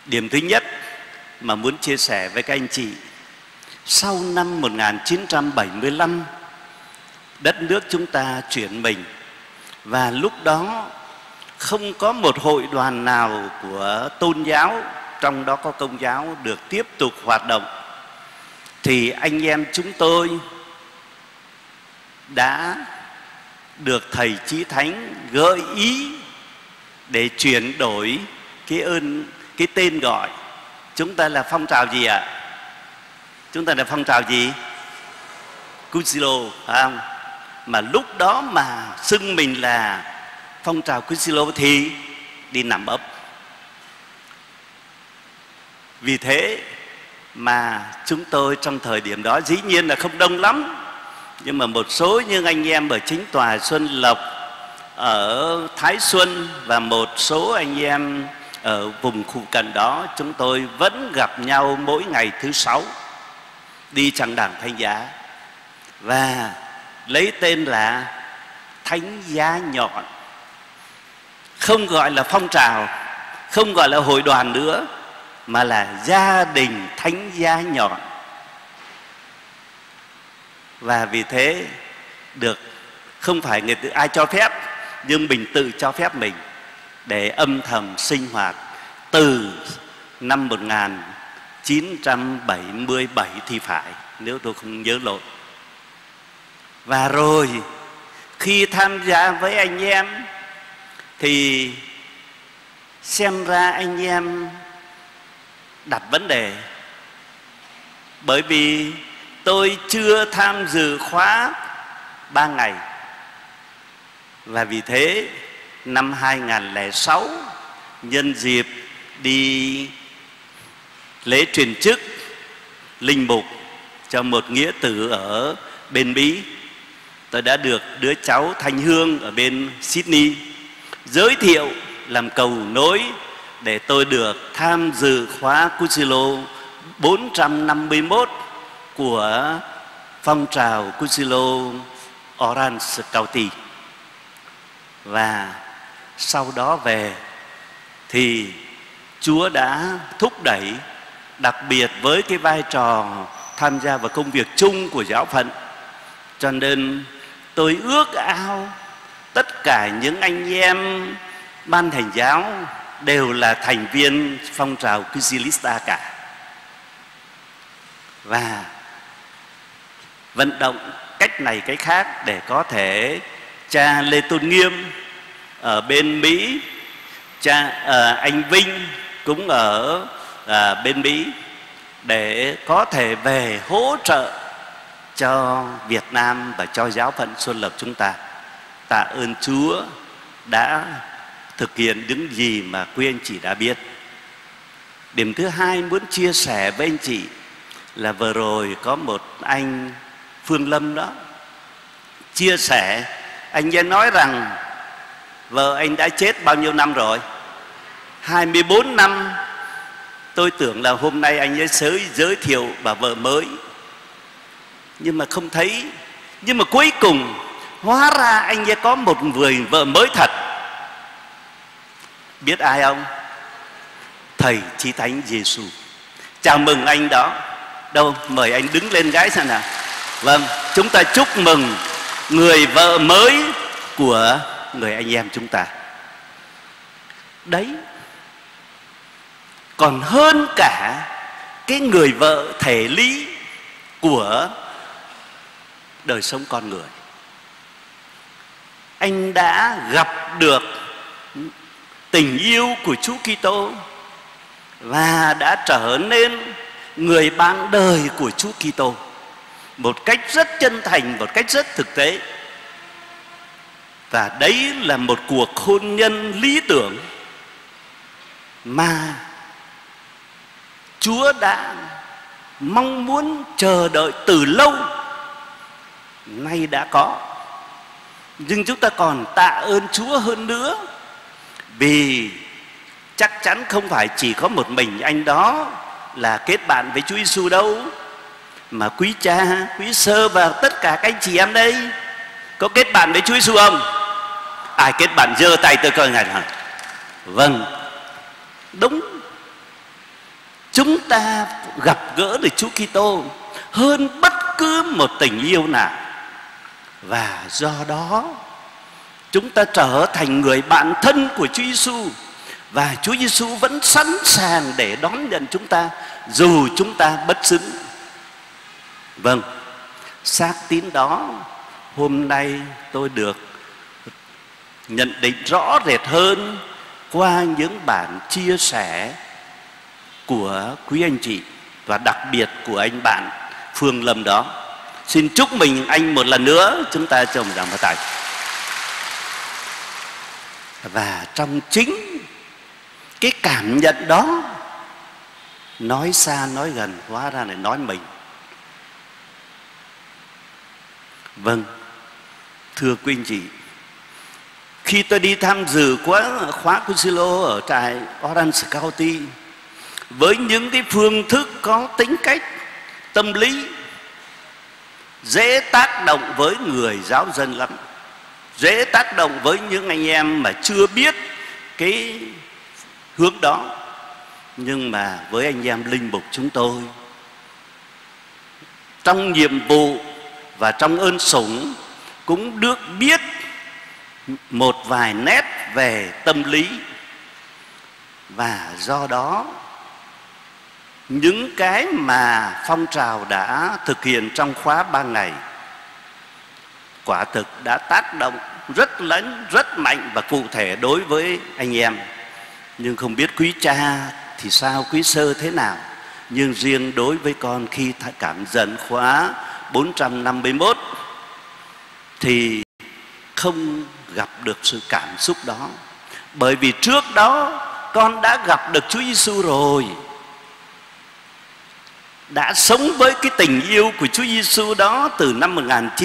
Điểm thứ nhất mà muốn chia sẻ với các anh chị, sau năm 1975, đất nước chúng ta chuyển mình, và lúc đó không có một hội đoàn nào của tôn giáo, trong đó có Công giáo, được tiếp tục hoạt động. Thì anh em chúng tôi đã được Thầy Chí Thánh gợi ý để chuyển đổi cái tên gọi. Chúng ta là phong trào gì ạ? Chúng ta là phong trào gì? Kusilo, phải không? Mà lúc đó mà xưng mình là phong trào Kusilo thì đi nằm ấp. Vì thế mà chúng tôi trong thời điểm đó dĩ nhiên là không đông lắm, nhưng mà một số những anh em ở chính tòa Xuân Lộc, ở Thái Xuân, và một số anh em ở vùng phụ cận đó, chúng tôi vẫn gặp nhau mỗi ngày thứ Sáu đi Tràng Đảng Thánh Giá, và lấy tên là Thánh Giá Nhọn. Không gọi là phong trào, không gọi là hội đoàn nữa, mà là gia đình Thánh Giá Nhọn. Và vì thế được, không phải người ai cho phép, nhưng mình tự cho phép mình để âm thầm sinh hoạt từ năm 1977 thì phải, nếu tôi không nhớ lộn. Và rồi khi tham gia với anh em thì xem ra anh em đặt vấn đề, bởi vì tôi chưa tham dự khóa 3 ngày. Và vì thế năm 2006, nhân dịp đi lễ truyền chức linh mục cho một nghĩa tử ở bên Mỹ, tôi đã được đứa cháu Thanh Hương ở bên Sydney giới thiệu làm cầu nối để tôi được tham dự khóa Kusilo 451 của phong trào Kusilo Orange County. Và sau đó về thì Chúa đã thúc đẩy, đặc biệt với cái vai trò tham gia vào công việc chung của giáo phận, cho nên tôi ước ao tất cả những anh em ban hành giáo đều là thành viên phong trào Kusilista cả, và vận động cách này cách khác để có thể cha Lê Tôn Nghiêm ở bên Mỹ, anh Vinh cũng ở bên Mỹ, để có thể về hỗ trợ cho Việt Nam và cho giáo phận Xuân Lộc chúng ta. Tạ ơn Chúa đã thực hiện những gì mà quý anh chị đã biết. Điểm thứ hai muốn chia sẻ với anh chị là vừa rồi có một anh Phương Lâm đó chia sẻ, anh ấy nói rằng vợ anh đã chết bao nhiêu năm rồi? 24 năm. Tôi tưởng là hôm nay anh ấy giới thiệu bà vợ mới, nhưng mà không thấy. Nhưng mà cuối cùng hóa ra anh ấy có một người vợ mới thật. Biết ai không? Thầy Chí Thánh Giêsu. Chào mừng anh đó. Đâu, mời anh đứng lên gái xem nào. Vâng, chúng ta chúc mừng người vợ mới của người anh em chúng ta. Đấy, còn hơn cả cái người vợ thể lý của đời sống con người. Anh đã gặp được tình yêu của Chúa Kitô và đã trở nên người bạn đời của Chúa Kitô một cách rất chân thành, một cách rất thực tế. Và đấy là một cuộc hôn nhân lý tưởng mà Chúa đã mong muốn chờ đợi từ lâu, nay đã có. Nhưng chúng ta còn tạ ơn Chúa hơn nữa, vì chắc chắn không phải chỉ có một mình anh đó là kết bạn với Chúa Giêsu đâu, mà quý cha, quý sơ và tất cả các anh chị em đây có kết bạn với Chúa Giêsu không? Ai kết bạn giơ tay tôi coi ngài hả? Vâng, đúng. chúng ta gặp gỡ được Chúa Kitô hơn bất cứ một tình yêu nào. Và do đó chúng ta trở thành người bạn thân của Chúa Giêsu, và Chúa Giêsu vẫn sẵn sàng để đón nhận chúng ta dù chúng ta bất xứng. Vâng, xác tín đó hôm nay tôi được nhận định rõ rệt hơn qua những bản chia sẻ của quý anh chị và đặc biệt của anh bạn Phương Lâm đó. Xin chúc mừng anh một lần nữa, chúng ta trồng tràng pháo tay. Và trong chính cái cảm nhận đó, nói xa nói gần hóa ra lại nói mình. Vâng, thưa quý anh chị, khi tôi đi tham dự khóa của Silo ở trại Orange County, với những cái phương thức có tính cách tâm lý dễ tác động với người giáo dân lắm, dễ tác động với những anh em mà chưa biết cái hướng đó. Nhưng mà với anh em linh mục chúng tôi, trong nhiệm vụ và trong ơn sủng cũng được biết một vài nét về tâm lý. Và do đó những cái mà phong trào đã thực hiện trong khóa 3 ngày quả thực đã tác động rất lớn, rất mạnh và cụ thể đối với anh em. Nhưng không biết quý cha thì sao, quý sơ thế nào. Nhưng riêng đối với con, khi cảm nhận khóa 451 thì không gặp được sự cảm xúc đó. Bởi vì trước đó con đã gặp được Chúa Giêsu rồi, đã sống với cái tình yêu của Chúa Giêsu đó từ năm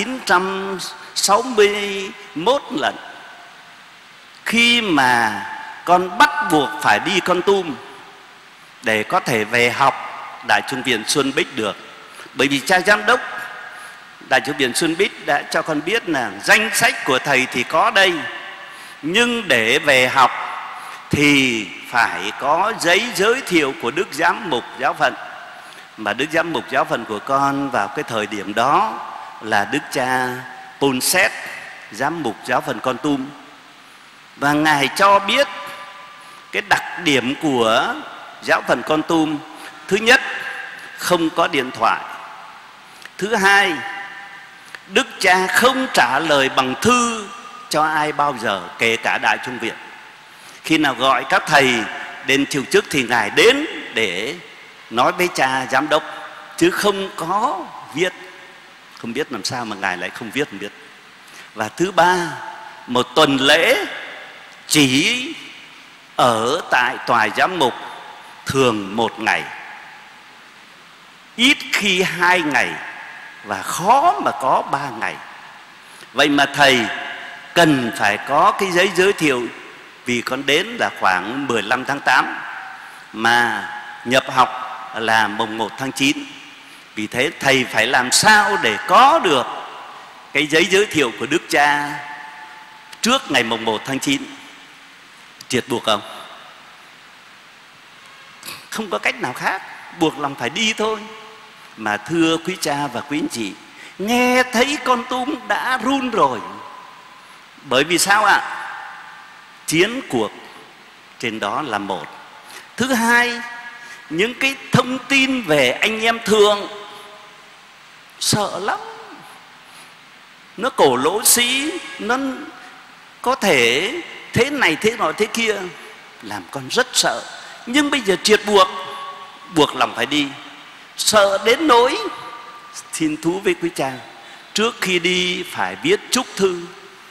1961 lần. Khi mà con bắt buộc phải đi Kon Tum để có thể về học Đại Chủng viện Xuân Bích được. Bởi vì cha giám đốc Đại Chủng viện Xuân Bích đã cho con biết là danh sách của thầy thì có đây, nhưng để về học thì phải có giấy giới thiệu của Đức Giám mục giáo phận. Mà Đức Giám mục giáo phận của con vào cái thời điểm đó là Đức cha Ponset, Giám mục giáo phận Kon Tum. Và Ngài cho biết cái đặc điểm của giáo phận Kon Tum: thứ nhất, không có điện thoại; thứ hai, Đức cha không trả lời bằng thư cho ai bao giờ, kể cả Đại Chủng viện. Khi nào gọi các thầy đến chịu chức thì Ngài đến để nói với cha giám đốc, chứ không có viết. Không biết làm sao mà Ngài lại không viết, không biết. Và thứ ba, một tuần lễ chỉ ở tại tòa giám mục thường 1 ngày, ít khi 2 ngày, và khó mà có 3 ngày. Vậy mà thầy cần phải có cái giấy giới thiệu, vì con đến là khoảng 15 tháng 8 mà nhập học là mùng 1 tháng 9. Vì thế thầy phải làm sao để có được cái giấy giới thiệu của Đức cha trước ngày mùng 1 tháng 9. Triệt buộc không? Không có cách nào khác, buộc lòng phải đi thôi. Mà thưa quý cha và quý anh chị, nghe thấy Kon Tum đã run rồi. Bởi vì sao ạ? Chiến cuộc trên đó là một. Thứ hai, những cái thông tin về anh em thường sợ lắm. Nó cổ lỗ sĩ, nó có thể thế này thế nọ thế kia, làm con rất sợ. Nhưng bây giờ triệt buộc lòng phải đi. Sợ đến nỗi, xin thú với quý cha, trước khi đi phải viết chúc thư.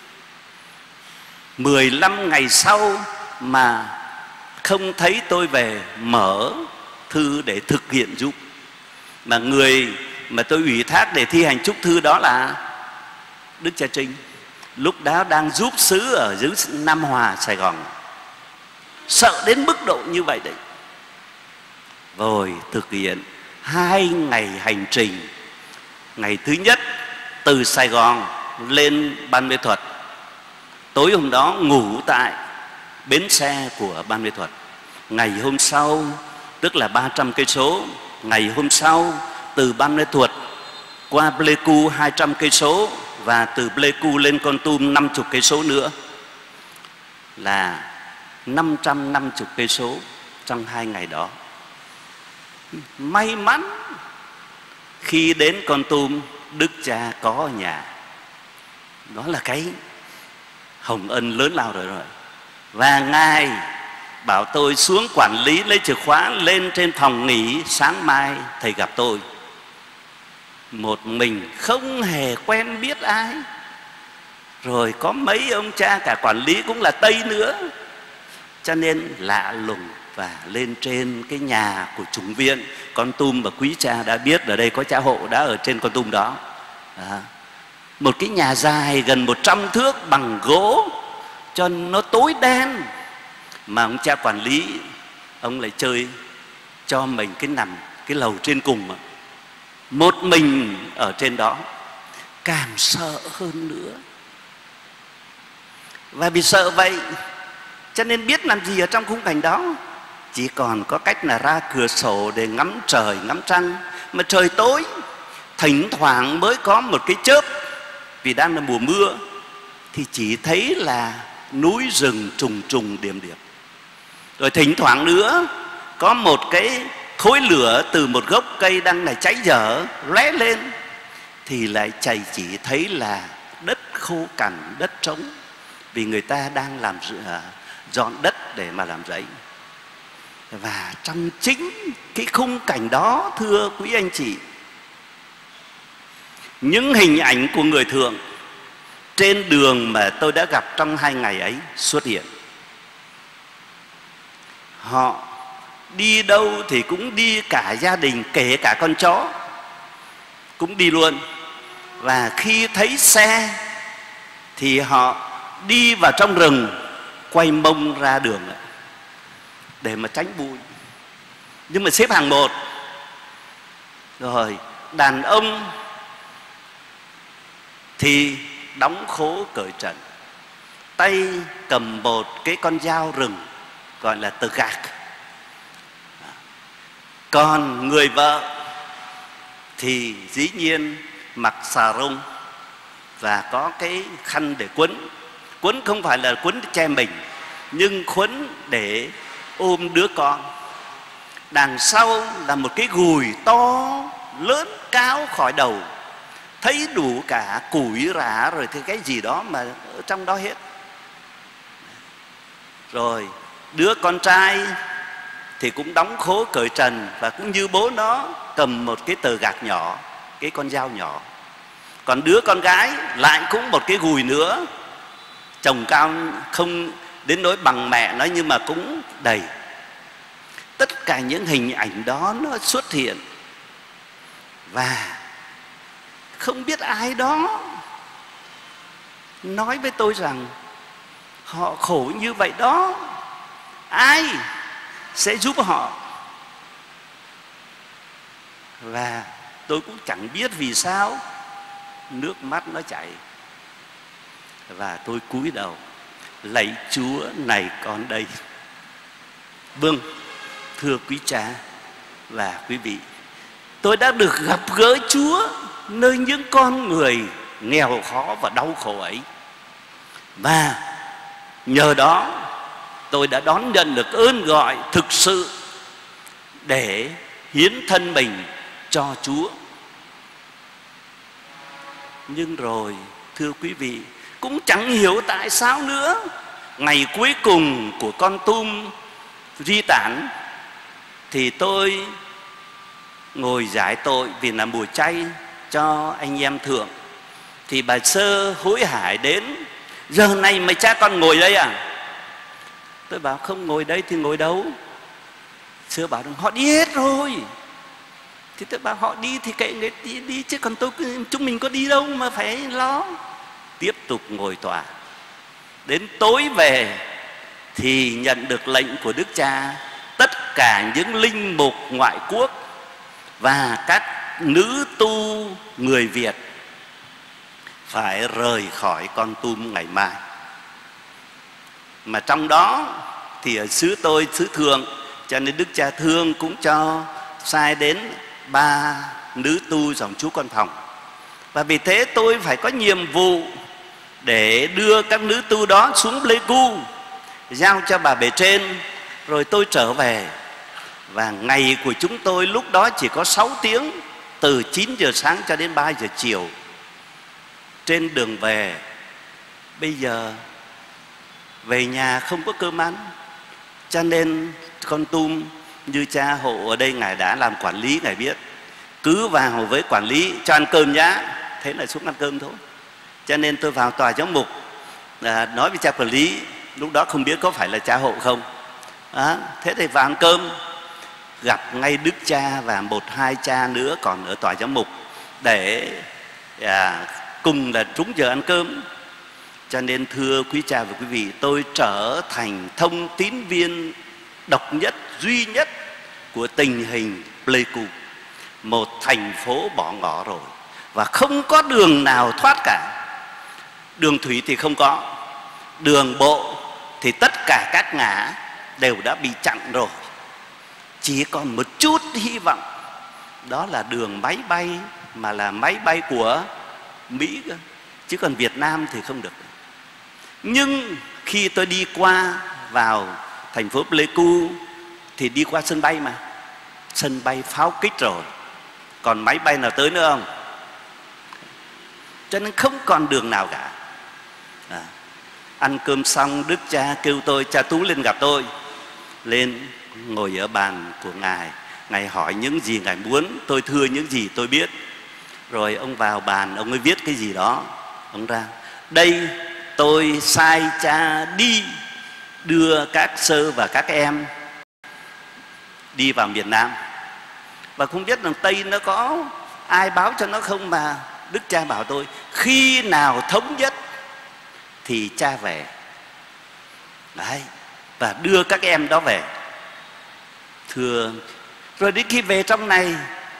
15 ngày sau mà không thấy tôi về, mở thư để thực hiện giúp. Mà người mà tôi ủy thác để thi hành chúc thư đó là Đức cha Trinh, lúc đó đang giúp xứ ở dưới Nam Hòa, Sài Gòn. Sợ đến mức độ như vậy đấy. Rồi thực hiện 2 ngày hành trình. Ngày thứ nhất từ Sài Gòn lên Ban Mê Thuật, tối hôm đó ngủ tại bến xe của Ban Mê Thuật. Ngày hôm sau tức là 300 cây số. Ngày hôm sau từ Ban Mê Thuột qua Pleiku 200 cây số, và từ Pleiku lên Kon Tum 50 cây số nữa, là 550 cây số trong 2 ngày đó. May mắn khi đến Kon Tum, Đức Cha có ở nhà. Đó là cái hồng ân lớn lao rồi. Và Ngài bảo tôi xuống quản lý lấy chìa khóa lên trên phòng nghỉ, sáng mai thầy gặp tôi. Một mình không hề quen biết ai, rồi có mấy ông cha cả quản lý cũng là Tây nữa, cho nên lạ lùng. Và lên trên cái nhà của chủng viện Kon Tum, và quý cha đã biết ở đây có cha hộ đã ở trên Kon Tum đó. Một cái nhà dài gần 100 thước bằng gỗ cho nó tối đen, mà ông cha quản lý ông lại chơi cho mình cái nằm cái lầu trên cùng, một mình ở trên đó, càng sợ hơn nữa. Và vì sợ vậy cho nên biết làm gì ở trong khung cảnh đó, chỉ còn có cách là ra cửa sổ để ngắm trời ngắm trăng. Mà trời tối, thỉnh thoảng mới có một cái chớp, vì đang là mùa mưa, thì chỉ thấy là núi rừng trùng trùng điểm điểm. Rồi thỉnh thoảng nữa có một cái khối lửa từ một gốc cây đang là cháy dở lóe lên, thì lại chỉ thấy là đất khô cằn, đất trống, vì người ta đang làm dọn đất để mà làm rẫy. Và trong chính cái khung cảnh đó, thưa quý anh chị, những hình ảnh của người thượng trên đường mà tôi đã gặp trong 2 ngày ấy xuất hiện. Họ đi đâu thì cũng đi cả gia đình, kể cả con chó cũng đi luôn. Và khi thấy xe thì họ đi vào trong rừng, quay mông ra đường để mà tránh bụi, nhưng mà xếp hàng một. Rồi đàn ông thì đóng khố cởi trần, tay cầm một cái con dao rừng gọi là tờ gạc. Còn người vợ thì dĩ nhiên mặc xà rông và có cái khăn để quấn. Quấn không phải là quấn che mình, nhưng quấn để ôm đứa con. Đằng sau là một cái gùi to lớn cao khỏi đầu, thấy đủ cả củi rả rồi thì cái gì đó mà ở trong đó hết. Rồi đứa con trai thì cũng đóng khố cởi trần, và cũng như bố nó cầm một cái tờ gạc nhỏ, cái con dao nhỏ. Còn đứa con gái lại cũng một cái gùi nữa, chồng cao không đến nỗi bằng mẹ nó, nhưng mà cũng đầy. Tất cả những hình ảnh đó nó xuất hiện, và không biết ai đó nói với tôi rằng họ khổ như vậy đó, ai sẽ giúp họ. Và tôi cũng chẳng biết vì sao nước mắt nó chảy. Và tôi cúi đầu lạy Chúa, này con đây. Vâng, thưa quý cha và quý vị, tôi đã được gặp gỡ Chúa nơi những con người nghèo khó và đau khổ ấy. Và nhờ đó tôi đã đón nhận được ơn gọi thực sự để hiến thân mình cho Chúa. Nhưng rồi thưa quý vị, cũng chẳng hiểu tại sao nữa, ngày cuối cùng của Kon Tum di tản thì tôi ngồi giải tội vì là mùa chay cho anh em thượng. Thì bà Sơ hối hại đến: giờ này mà cha con ngồi đây à? Tôi bảo không ngồi đây thì ngồi đâu? Sơ bảo rằng họ đi hết rồi. Thì tôi bảo họ đi thì kệ người đi chứ còn chúng mình có đi đâu mà phải lo. Tiếp tục ngồi tòa. Đến tối về thì nhận được lệnh của Đức Cha, tất cả những linh mục ngoại quốc và các nữ tu người Việt phải rời khỏi Kon Tum ngày mai. Mà trong đó thì ở xứ tôi, xứ Thượng, cho nên Đức Cha thương cũng cho sai đến 3 nữ tu dòng chú Quan Phòng. Và vì thế tôi phải có nhiệm vụ để đưa các nữ tu đó xuống Pleiku, giao cho bà bề trên, rồi tôi trở về. Và ngày của chúng tôi lúc đó chỉ có 6 tiếng, từ 9 giờ sáng cho đến 3 giờ chiều. Trên đường về, bây giờ về nhà không có cơm ăn, cho nên Kon Tum như cha hộ ở đây, ngài đã làm quản lý, ngài biết cứ vào với quản lý cho ăn cơm nhá, thế là xuống ăn cơm thôi. Cho nên tôi vào tòa giám mục, nói với cha quản lý, lúc đó không biết có phải là cha hộ không. Thế thì vào ăn cơm, gặp ngay Đức Cha và 1-2 cha nữa còn ở tòa giám mục để cùng là trúng giờ ăn cơm. Cho nên thưa quý cha và quý vị, tôi trở thành thông tín viên độc nhất, duy nhất của tình hình Pleiku, một thành phố bỏ ngỏ rồi, và không có đường nào thoát cả. Đường thủy thì không có, đường bộ thì tất cả các ngã đều đã bị chặn rồi. Chỉ còn một chút hy vọng, đó là đường máy bay, mà là máy bay của Mỹ cơ, chứ còn Việt Nam thì không được. Nhưng khi tôi đi qua vào thành phố Pleiku thì đi qua sân bay mà, sân bay pháo kích rồi, còn máy bay nào tới nữa không? Cho nên không còn đường nào cả. Ăn cơm xong, Đức Cha kêu tôi, cha Tú lên gặp tôi. Lên ngồi ở bàn của ngài, ngài hỏi những gì ngài muốn, tôi thưa những gì tôi biết. Rồi ông vào bàn, ông mới viết cái gì đó, ông ra. Đây, tôi sai cha đi đưa các sơ và các em đi vào miền Nam. Và không biết rằng Tây nó có ai báo cho nó không, mà Đức Cha bảo tôi khi nào thống nhất thì cha về. Đấy, và đưa các em đó về. Thưa, rồi đến khi về trong này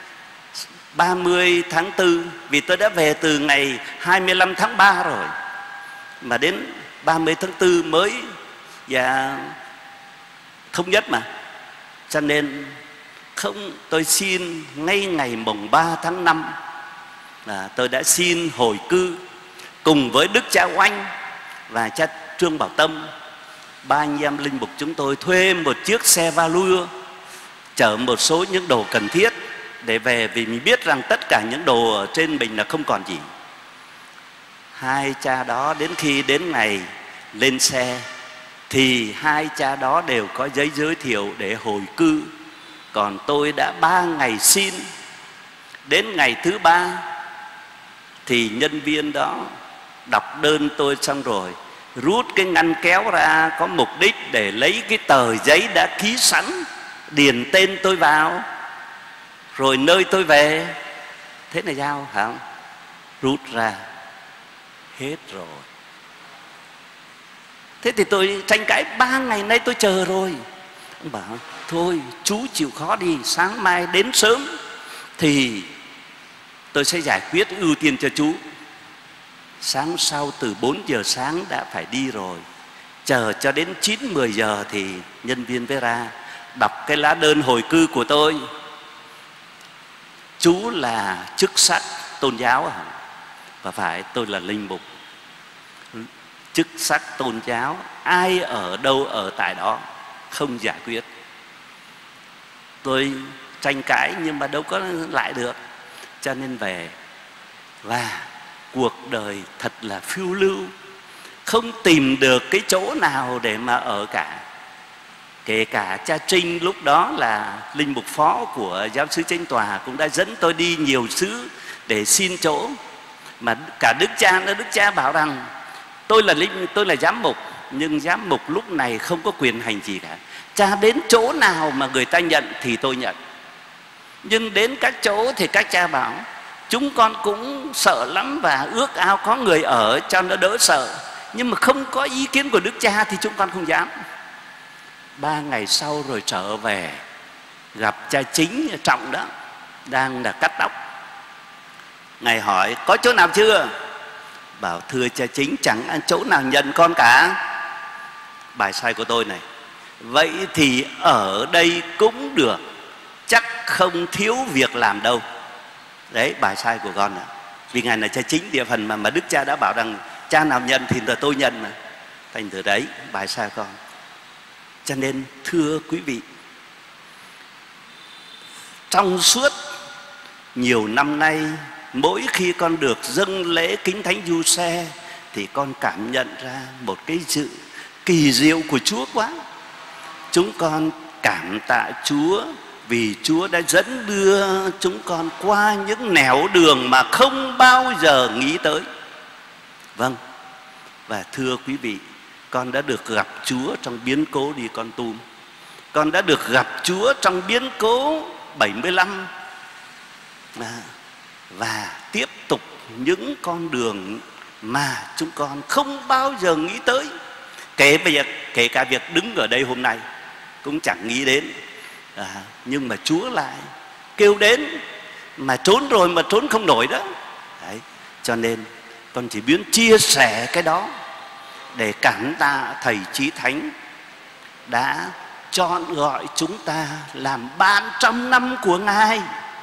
30 tháng 4, vì tôi đã về từ ngày 25 tháng 3 rồi, mà đến 30 tháng 4 mới thống nhất mà. Cho nên không, tôi xin ngay ngày mùng 3 tháng 5 là tôi đã xin hồi cư cùng với Đức Cha Oanh và cha Trương Bảo Tâm. 3 anh em linh mục chúng tôi thuê một chiếc xe Valua chở một số những đồ cần thiết để về, vì mình biết rằng tất cả những đồ ở trên mình là không còn gì. 2 cha đó đến khi đến ngày lên xe thì 2 cha đó đều có giấy giới thiệu để hồi cư. Còn tôi đã 3 ngày xin. Đến ngày thứ 3 thì nhân viên đó đọc đơn tôi xong rồi rút cái ngăn kéo ra, có mục đích để lấy cái tờ giấy đã ký sẵn, điền tên tôi vào, rồi nơi tôi về. Thế là giao hả? Rút ra hết rồi. Thế thì tôi tranh cãi 3 ngày nay tôi chờ rồi. Ông bảo thôi chú chịu khó đi, sáng mai đến sớm thì tôi sẽ giải quyết, ưu tiên cho chú. Sáng sau từ 4 giờ sáng đã phải đi rồi. Chờ cho đến 9-10 giờ thì nhân viên với ra đọc cái lá đơn hồi cư của tôi. Chú là chức sắc tôn giáo hả? Và phải, tôi là linh mục. Chức sắc tôn giáo, ai ở đâu ở tại đó, không giải quyết. Tôi tranh cãi nhưng mà đâu có lại được, cho nên về. Và cuộc đời thật là phiêu lưu, không tìm được cái chỗ nào để mà ở cả. Kể cả cha Trinh lúc đó là linh mục phó của giáo xứ Chánh Tòa cũng đã dẫn tôi đi nhiều xứ để xin chỗ. Mà cả Đức Cha nữa, Đức Cha bảo rằng tôi là giám mục, nhưng giám mục lúc này không có quyền hành gì cả. Cha đến chỗ nào mà người ta nhận thì tôi nhận. Nhưng đến các chỗ thì các cha bảo chúng con cũng sợ lắm và ước ao có người ở cho nó đỡ sợ, nhưng mà không có ý kiến của Đức Cha thì chúng con không dám. 3 ngày sau rồi trở về, gặp cha Chính Trọng đó, đang là cắt tóc. Ngài hỏi có chỗ nào chưa? Bảo thưa cha Chính, chẳng ăn chỗ nào nhận con cả. Bài sai của tôi này, vậy thì ở đây cũng được, chắc không thiếu việc làm đâu. Đấy, bài sai của con ạ. Vì Ngài là cha chính địa phần mà Đức Cha đã bảo rằng cha nào nhận thì là tôi nhận mà. Thành từ đấy, bài sai con. Cho nên thưa quý vị, trong suốt nhiều năm nay, mỗi khi con được dâng lễ kính thánh du xe thì con cảm nhận ra một cái sự kỳ diệu của Chúa quá. Chúng con cảm tạ Chúa vì Chúa đã dẫn đưa chúng con qua những nẻo đường mà không bao giờ nghĩ tới. Vâng, và thưa quý vị, con đã được gặp Chúa trong biến cố đi Kon Tum. Con đã được gặp Chúa trong biến cố 75 và tiếp tục những con đường mà chúng con không bao giờ nghĩ tới. Kể cả việc đứng ở đây hôm nay cũng chẳng nghĩ đến. Nhưng mà Chúa lại kêu đến, mà trốn rồi mà trốn không nổi đó. Đấy, cho nên con chỉ biết chia sẻ cái đó để cảm tạ Thầy Chí Thánh đã chọn gọi chúng ta làm bạn trong năm của Ngài.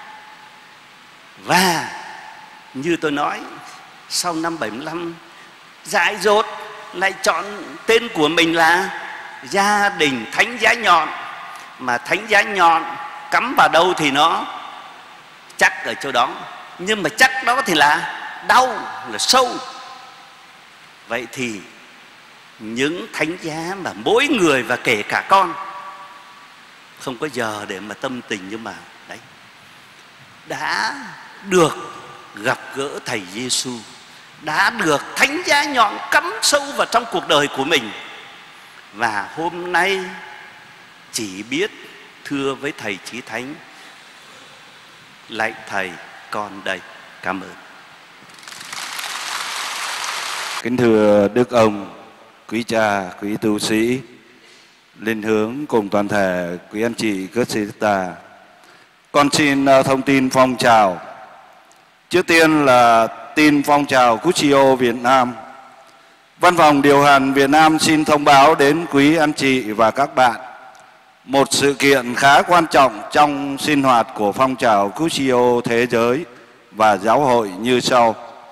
Và như tôi nói, sau năm 75 dại dột lại chọn tên của mình là Gia Đình Thánh Giá Nhọn. Mà thánh giá nhọn cắm vào đâu thì nó chắc ở chỗ đó, nhưng mà chắc đó thì là đau, là sâu. Vậy thì những thánh giá mà mỗi người và kể cả con, không có giờ để mà tâm tình, nhưng mà đấy, đã được gặp gỡ Thầy Giêsu, đã được thánh giá nhọn cắm sâu vào trong cuộc đời của mình. Và hôm nay chỉ biết thưa với Thầy Chí Thánh: lạy Thầy, con đây. Cảm ơn. Kính thưa Đức ông, quý cha, quý tu sĩ, Linh Hướng cùng toàn thể quý anh chị cư sĩ ta, con xin thông tin phong trào. Trước tiên là tin phong trào Cusio Việt Nam. Văn phòng điều hành Việt Nam xin thông báo đến quý anh chị và các bạn một sự kiện khá quan trọng trong sinh hoạt của phong trào Cusio thế giới và giáo hội như sau.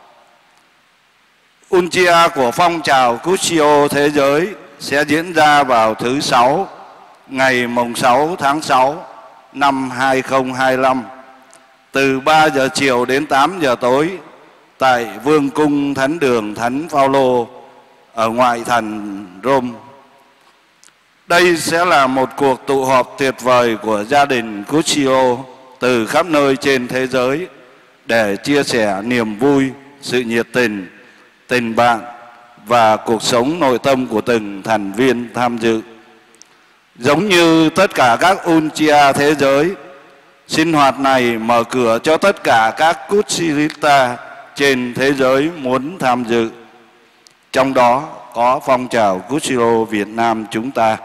Unchia của phong trào Cusio thế giới sẽ diễn ra vào thứ Sáu, ngày mùng 6 tháng 6 năm 2025, từ 3 giờ chiều đến 8 giờ tối tại Vương cung Thánh đường Thánh Phaolô ở ngoại thành Rome. Đây sẽ là một cuộc tụ họp tuyệt vời của gia đình Cusio từ khắp nơi trên thế giới để chia sẻ niềm vui, sự nhiệt tình, tình bạn và cuộc sống nội tâm của từng thành viên tham dự. Giống như tất cả các Unchia thế giới, sinh hoạt này mở cửa cho tất cả các Cusiota trên thế giới muốn tham dự. Trong đó có phong trào Cusio Việt Nam chúng ta.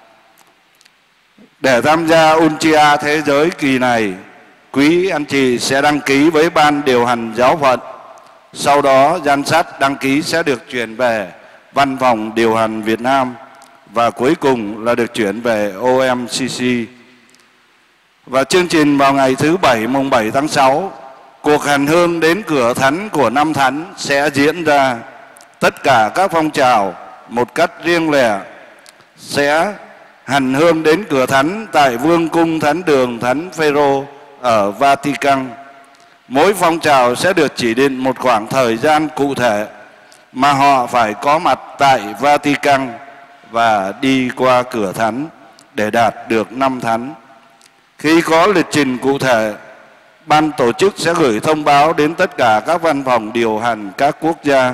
Để tham gia Unchia thế giới kỳ này, quý anh chị sẽ đăng ký với ban điều hành giáo phận. Sau đó danh sách đăng ký sẽ được chuyển về văn phòng điều hành Việt Nam và cuối cùng là được chuyển về OMCC. Và chương trình vào ngày thứ Bảy mùng 7 tháng 6, cuộc hành hương đến cửa thánh của năm thánh sẽ diễn ra. Tất cả các phong trào một cách riêng lẻ sẽ hành hương đến cửa thánh tại Vương cung Thánh đường Thánh Phêrô ở Vatican. Mỗi phong trào sẽ được chỉ định một khoảng thời gian cụ thể mà họ phải có mặt tại Vatican và đi qua cửa thánh để đạt được năm thánh. Khi có lịch trình cụ thể, ban tổ chức sẽ gửi thông báo đến tất cả các văn phòng điều hành các quốc gia.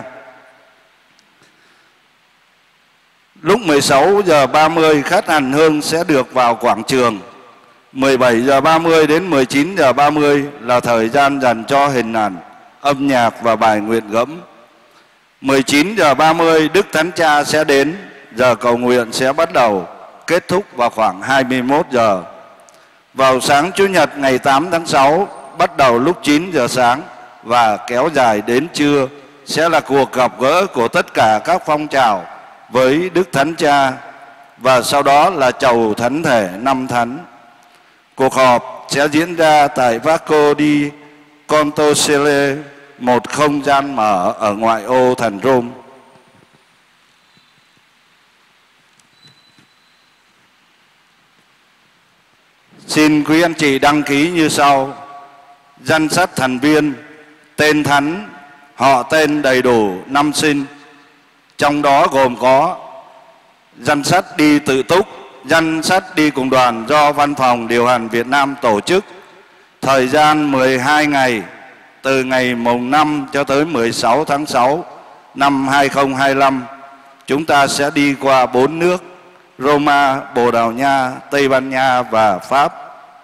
Lúc 16 giờ 30 khách hành hương sẽ được vào quảng trường. 17 giờ 30 đến 19 giờ 30 là thời gian dành cho hình ảnh, âm nhạc và bài nguyện gẫm. 19 giờ 30 Đức Thánh Cha sẽ đến, giờ cầu nguyện sẽ bắt đầu, kết thúc vào khoảng 21 giờ. Vào sáng Chủ nhật ngày 8 tháng 6, bắt đầu lúc 9 giờ sáng và kéo dài đến trưa sẽ là cuộc gặp gỡ của tất cả các phong trào với Đức Thánh Cha và sau đó là chầu thánh thể 5 thánh. Cuộc họp sẽ diễn ra tại Vasco di Contosele, một không gian mở ở ngoại ô thành Rome. Xin quý anh chị đăng ký như sau: danh sách thành viên, tên thánh, họ tên đầy đủ, năm sinh, trong đó gồm có danh sách đi tự túc, danh sách đi cùng đoàn do Văn phòng Điều hành Việt Nam tổ chức, thời gian 12 ngày, từ ngày mùng 5 cho tới 16 tháng 6 năm 2025. Chúng ta sẽ đi qua 4 nước: Roma, Bồ Đào Nha, Tây Ban Nha và Pháp.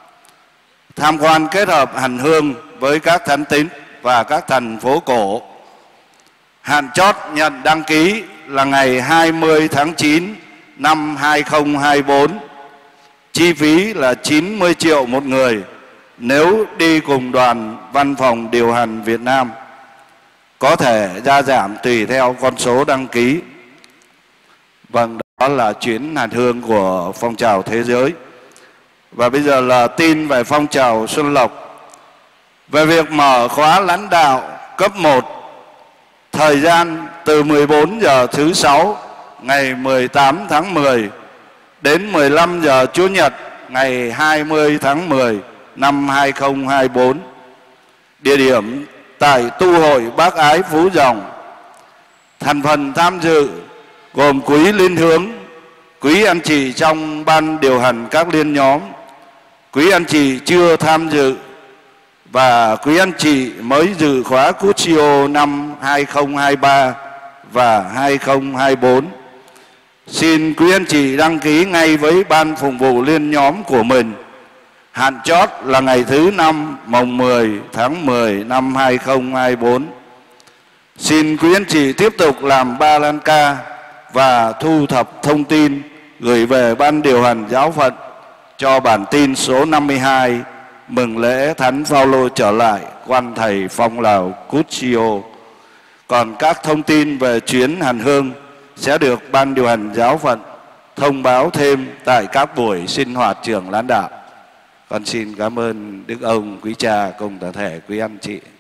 Tham quan kết hợp hành hương với các thánh tín và các thành phố cổ. Hạn chót nhận đăng ký là ngày 20 tháng 9 năm 2024. Chi phí là 90 triệu một người nếu đi cùng đoàn Văn phòng Điều hành Việt Nam. Có thể gia giảm tùy theo con số đăng ký. Vâng, đó là chuyến hành hương của phong trào thế giới. Và bây giờ là tin về phong trào Xuân Lộc. Về việc mở khóa lãnh đạo cấp 1, thời gian từ 14 giờ thứ 6 ngày 18 tháng 10 đến 15 giờ Chủ nhật ngày 20 tháng 10 năm 2024. Địa điểm tại tu hội Bác Ái Phú Dòng. Thành phần tham dự gồm quý liên hướng, quý anh chị trong ban điều hành các liên nhóm, quý anh chị chưa tham dự và quý anh chị mới dự khóa Cusio năm 2023 và 2024. Xin quý anh chị đăng ký ngay với ban phục vụ liên nhóm của mình. Hạn chót là ngày thứ 5 mùng 10 tháng 10 năm 2024. Xin quý anh chị tiếp tục làm ba lan ca và thu thập thông tin gửi về ban điều hành giáo phận cho bản tin số 52 mừng lễ Thánh Phaolô trở lại quan thầy phong lào Cusio. Còn các thông tin về chuyến hành hương sẽ được ban điều hành giáo phận thông báo thêm tại các buổi sinh hoạt trưởng lãnh đạo. Con xin cảm ơn Đức ông, quý cha cùng toàn thể quý anh chị.